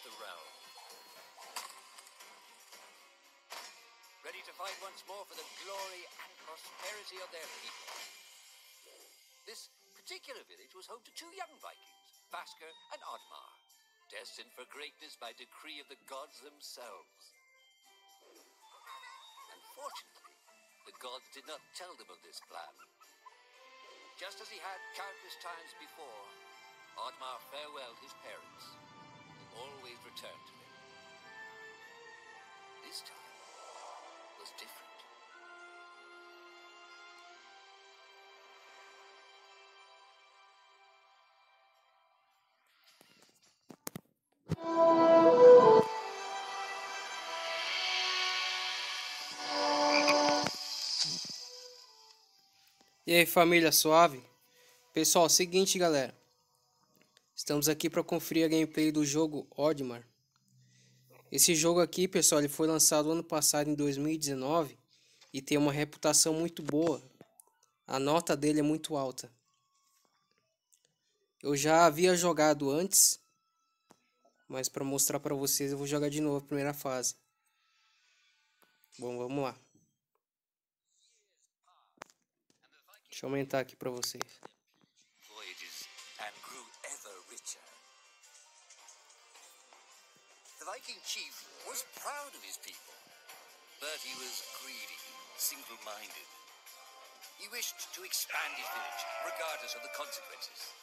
the realm, ready to fight once more for the glory and prosperity of their people. This particular village was home to two young Vikings, Vasker and Oddmar, destined for greatness by decree of the gods themselves. Unfortunately, the gods did not tell them of this plan. Just as he had countless times before, Oddmar farewelled his parents, who always returned to him. This time was different. E aí, família, suave? Pessoal, seguinte, galera. Estamos aqui para conferir a gameplay do jogo Oddmar. Esse jogo aqui, pessoal, ele foi lançado ano passado, em 2019, e tem uma reputação muito boa. A nota dele é muito alta. Eu já havia jogado antes, mas para mostrar para vocês eu vou jogar de novo a primeira fase. Bom, vamos lá. Deixa eu aumentar aqui para vocês. Voyages and grew ever richer. The Viking chief was proud of his people, but he was greedy, single-minded. He wished to expand his village, regardless of the consequences.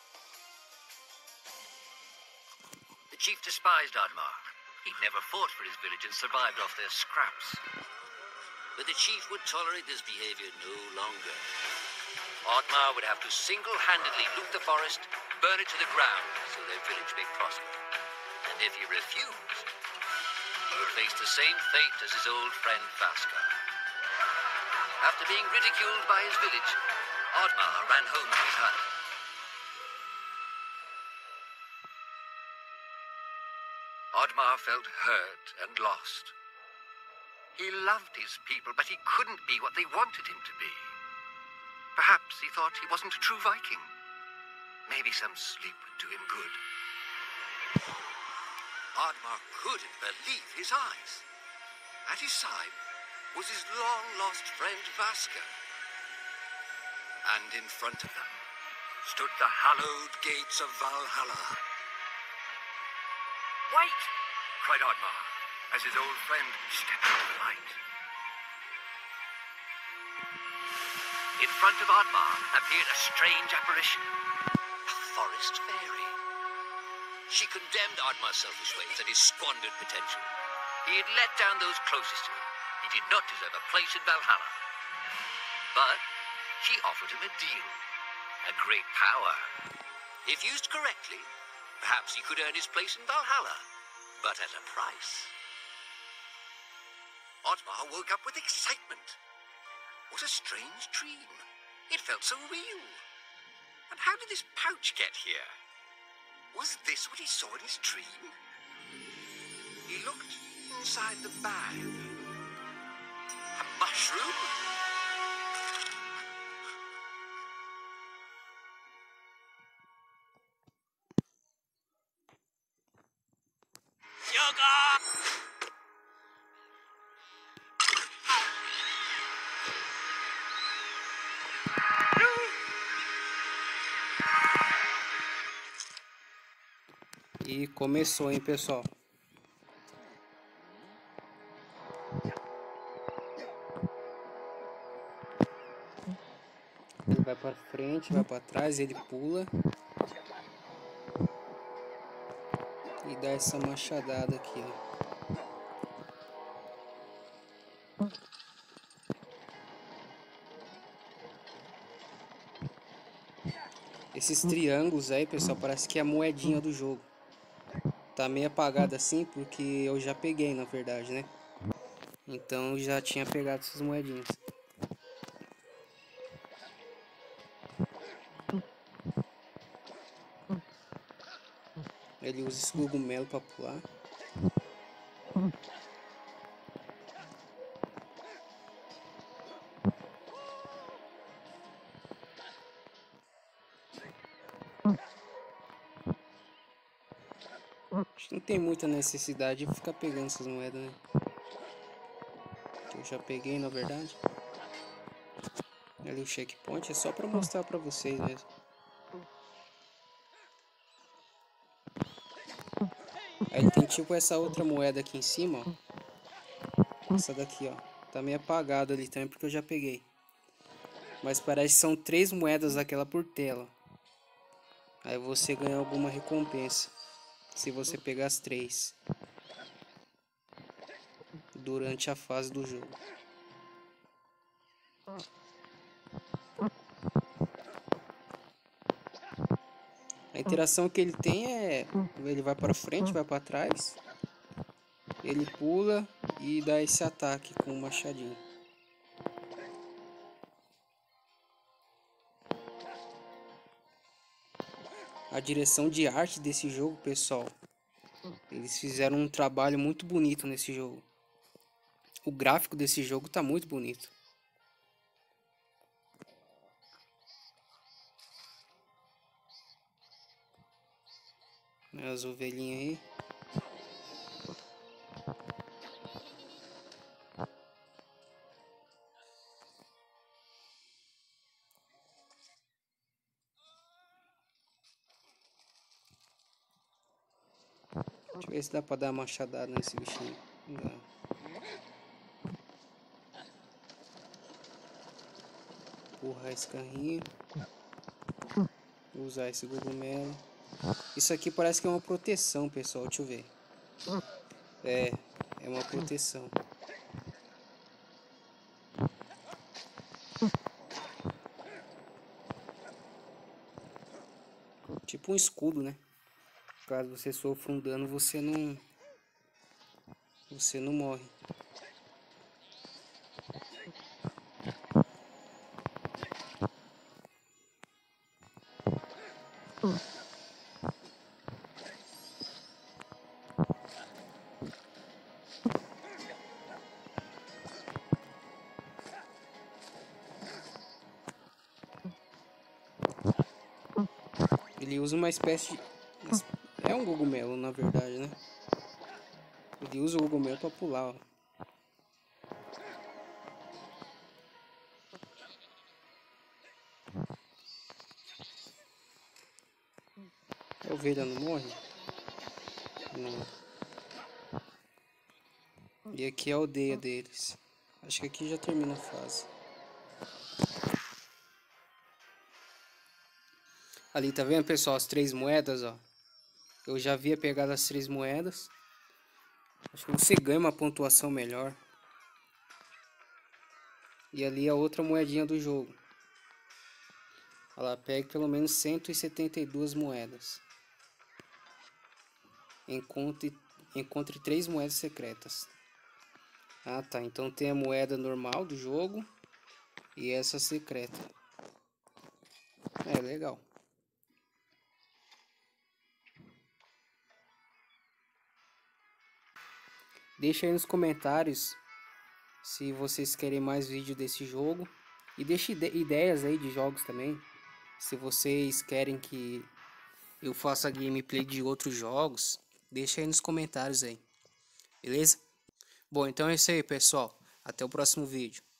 The chief despised Oddmar. He'd never fought for his village and survived off their scraps. But the chief would tolerate this behavior no longer. Oddmar would have to single-handedly loot the forest, burn it to the ground, so their village may prosper. And if he refused, he would face the same fate as his old friend Vasker. After being ridiculed by his village, Oddmar ran home to his hut. Oddmar felt hurt and lost. He loved his people, but he couldn't be what they wanted him to be. Perhaps he thought he wasn't a true Viking. Maybe some sleep would do him good. Oddmar couldn't believe his eyes. At his side was his long-lost friend Vasker. And in front of them stood the hallowed gates of Valhalla. "Wait!" cried Oddmar, as his old friend stepped into the light. In front of Oddmar appeared a strange apparition, a forest fairy. She condemned Oddmar's selfish ways and his squandered potential. He had let down those closest to him. He did not deserve a place in Valhalla. But she offered him a deal, a great power. If used correctly, perhaps he could earn his place in Valhalla, but at a price. Oddmar woke up with excitement. What a strange dream. It felt so real. And how did this pouch get here? Was this what he saw in his dream? He looked inside the bag. A mushroom? Yoga! E começou, hein, pessoal. Ele vai pra frente, vai pra trás, ele pula. E dá essa machadada aqui, ó. Esses triângulos aí, pessoal, parece que é a moedinha do jogo. Tá meio apagado assim porque eu já peguei, na verdade, né? Então eu já tinha pegado essas moedinhas. Ele usa esse cogumelo pra pular. Não tem muita necessidade de ficar pegando essas moedas, né? Que eu já peguei, na verdade. Ali o checkpoint é só pra mostrar pra vocês mesmo. Aí tem tipo essa outra moeda aqui em cima, ó. Essa daqui, ó. Tá meio apagada ali também porque eu já peguei. Mas parece que são 3 moedas daquela por tela. Aí você ganha alguma recompensa se você pegar as 3 durante a fase do jogo. A interação que ele tem é... ele vai para frente, vai para trás. Ele pula e dá esse ataque com o machadinho. A direção de arte desse jogo, pessoal, eles fizeram um trabalho muito bonito nesse jogo. O gráfico desse jogo tá muito bonito. As ovelhinhas aí. Deixa eu ver se dá pra dar uma machadada nesse bichinho. Não dá. Empurrar esse carrinho. Usar esse cogumelo. Isso aqui parece que é uma proteção, pessoal. Deixa eu ver. É uma proteção. Tipo um escudo, né? Caso você sofra um dano, você não morre. Ele usa uma espécie de... é um cogumelo, na verdade, né? Ele usa o cogumelo pra pular, ó. A ovelha não morre? Não. E aqui é a aldeia deles. Acho que aqui já termina a fase. Ali, tá vendo, pessoal? As 3 moedas, ó. Eu já havia pegado as 3 moedas. Acho que você ganha uma pontuação melhor. E ali a outra moedinha do jogo. Ela pega pelo menos 172 moedas. Encontre 3 moedas secretas. Ah, tá. Então tem a moeda normal do jogo e essa secreta. É legal. Deixa aí nos comentários se vocês querem mais vídeo desse jogo. E deixe ideias aí de jogos também. Se vocês querem que eu faça gameplay de outros jogos, deixa aí nos comentários aí. Beleza? Bom, então é isso aí, pessoal. Até o próximo vídeo.